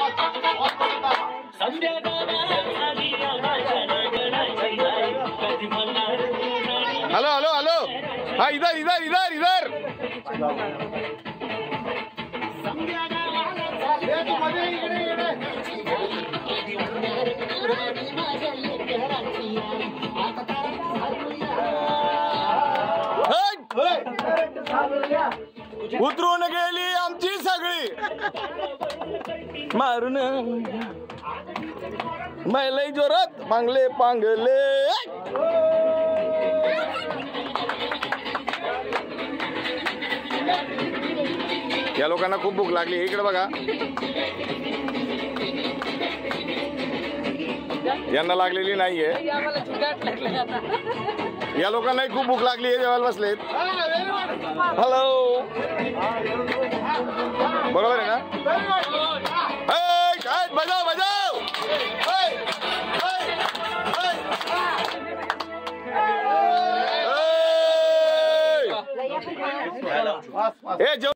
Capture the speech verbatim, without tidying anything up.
Hello hello hello, हाँ इधर इधर इधर इधर। उतरून गेली आमची सगळी मारून मैलई जोरात पांगले पांगले। या लोकांना खूप भूक लागली, इकडे बघा, यांना लागलेली नाहीये, या लोकांनाही खूप भूक लागली आहे, जेवायला बसलेत। हॅलो, बरोबर आहे ना? काय बजाव बजाव, ए